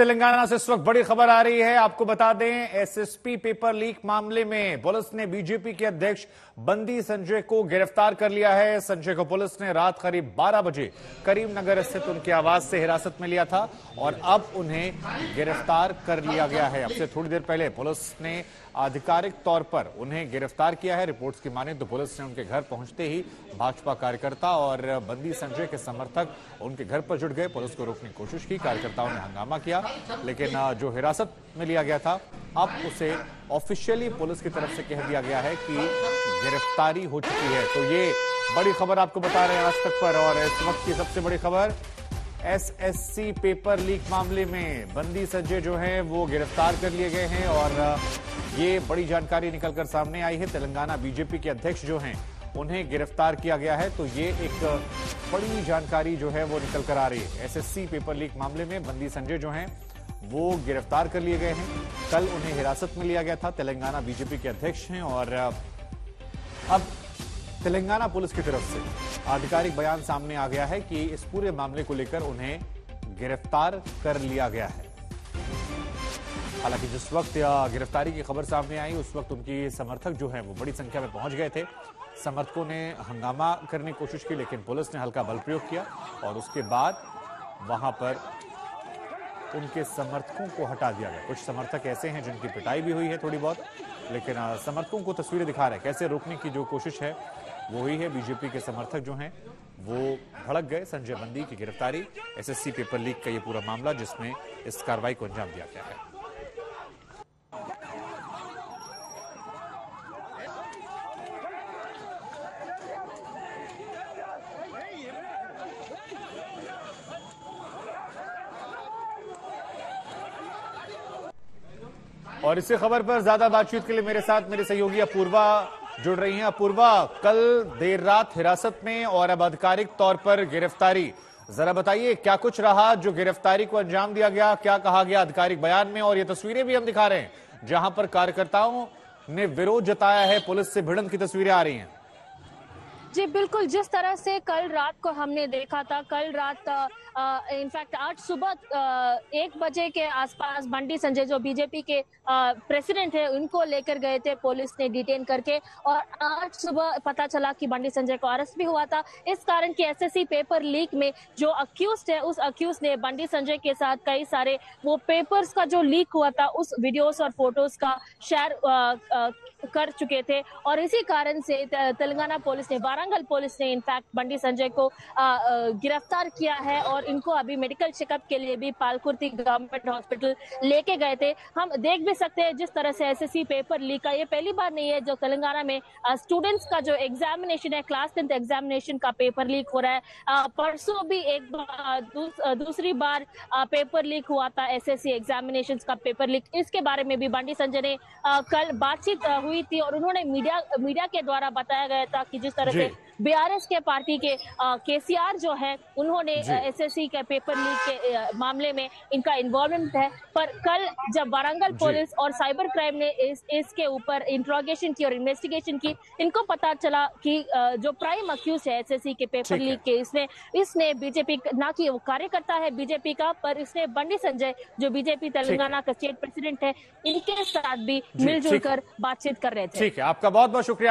तेलंगाना से इस वक्त बड़ी खबर आ रही है। आपको बता दें, एसएसपी पेपर लीक मामले में पुलिस ने बीजेपी के अध्यक्ष बंदी संजय को गिरफ्तार कर लिया है। संजय को पुलिस ने रात करीब 12 बजे करीमनगर स्थित उनके आवास से हिरासत में लिया था और अब उन्हें गिरफ्तार कर लिया गया है। अब से थोड़ी देर पहले पुलिस ने आधिकारिक तौर पर उन्हें गिरफ्तार किया है। रिपोर्ट्स की माने तो पुलिस ने उनके घर पहुंचते ही भाजपा कार्यकर्ता और बंदी संजय के समर्थक उनके घर पर जुट गए। पुलिस को रोकने की कोशिश की, कार्यकर्ताओं ने हंगामा किया, लेकिन जो हिरासत में लिया गया था अब उसे ऑफिशियली पुलिस की तरफ से कह दिया गया है कि गिरफ्तारी हो चुकी है। तो ये बड़ी खबर आपको बता रहे हैं आज तक पर। और इस वक्त की सबसे बड़ी खबर, एसएससी पेपर लीक मामले में बंदी संजय जो हैं वो गिरफ्तार कर लिए गए हैं और ये बड़ी जानकारी निकलकर सामने आई है। तेलंगाना बीजेपी के अध्यक्ष जो हैं उन्हें गिरफ्तार किया गया है। तो ये एक बड़ी जानकारी जो है वो निकल कर आ रही है। एसएससी पेपर लीक मामले में बंदी संजय जो हैं वो गिरफ्तार कर लिए गए हैं। कल उन्हें हिरासत में लिया गया था। तेलंगाना बीजेपी के अध्यक्ष हैं और अब तेलंगाना पुलिस की तरफ से आधिकारिक बयान सामने आ गया है कि इस पूरे मामले को लेकर उन्हें गिरफ्तार कर लिया गया है। हालांकि जिस वक्त गिरफ्तारी की खबर सामने आई उस वक्त उनकी समर्थक जो हैं वो बड़ी संख्या में पहुंच गए थे। समर्थकों ने हंगामा करने की कोशिश की, लेकिन पुलिस ने हल्का बल प्रयोग किया और उसके बाद वहां पर उनके समर्थकों को हटा दिया गया। कुछ समर्थक ऐसे हैं जिनकी पिटाई भी हुई है थोड़ी बहुत, लेकिन समर्थकों को तस्वीरें दिखा रहे हैं कैसे रोकने की जो कोशिश है वो ही है। बीजेपी के समर्थक जो हैं वो भड़क गए। संजय बंदी की गिरफ्तारी, एसएससी पेपर लीक का ये पूरा मामला जिसमें इस कार्रवाई को अंजाम दिया गया है। और इसी खबर पर ज्यादा बातचीत के लिए मेरे साथ मेरे सहयोगी अपूर्वा जुड़ रही हैं। अपूर्वा, कल देर रात हिरासत में और अब आधिकारिक तौर पर गिरफ्तारी, जरा बताइए क्या कुछ रहा जो गिरफ्तारी को अंजाम दिया गया, क्या कहा गया आधिकारिक बयान में? और ये तस्वीरें भी हम दिखा रहे हैं जहां पर कार्यकर्ताओं ने विरोध जताया है, पुलिस से भिड़ंत की तस्वीरें आ रही हैं। जी बिल्कुल, जिस तरह से कल रात को हमने देखा था, कल रात इनफैक्ट आज सुबह 1 बजे के आसपास बंडी संजय जो बीजेपी के प्रेसिडेंट है उनको लेकर गए थे पुलिस ने डिटेन करके, और आज सुबह पता चला कि बंडी संजय को अरेस्ट भी हुआ था। इस कारण कि एसएससी पेपर लीक में जो अक्यूज्ड है उस अक्यूज ने बंडी संजय के साथ कई सारे वो पेपर्स का जो लीक हुआ था उस वीडियोस और फोटोज का शेयर कर चुके थे। और इसी कारण से तेलंगाना पुलिस ने, वारंगल पुलिस ने इनफैक्ट बंडी संजय को गिरफ्तार किया है और इनको अभी मेडिकल चेकअप के लिए भी पालकुर्ती गवर्नमेंट हॉस्पिटल लेके गए थे। हम देख भी सकते हैं जिस तरह से एसएससी पेपर लीक का ये पहली बार नहीं है जो तेलंगाना में स्टूडेंट्स का जो एग्जामिनेशन है, क्लास 10th एग्जामिनेशन का पेपर लीक हो रहा है। परसों भी एक दूसरी बार पेपर लीक हुआ था, एसएससी एग्जामिनेशन का पेपर लीक। इसके बारे में भी बंडी संजय ने कल बातचीत हुई थी और उन्होंने मीडिया के द्वारा बताया गया था कि जिस तरह से बीआरएस के पार्टी के केसीआर जो है उन्होंने एसएससी के पेपर लीक के मामले में इनका इन्वॉल्वमेंट है। पर कल जब वारंगल पुलिस और साइबर क्राइम ने इसके ऊपर इंट्रोगेशन की और इन्वेस्टिगेशन की, इनको पता चला कि जो प्राइम अक्यूज है एसएससी के पेपर लीक के, इसने बीजेपी, ना कि वो कार्यकर्ता है बीजेपी का, पर इसने बंडी संजय जो बीजेपी तेलंगाना का स्टेट प्रेसिडेंट है, इनके साथ भी मिलजुल कर बातचीत कर रहे थे। ठीक है, आपका बहुत बहुत शुक्रिया।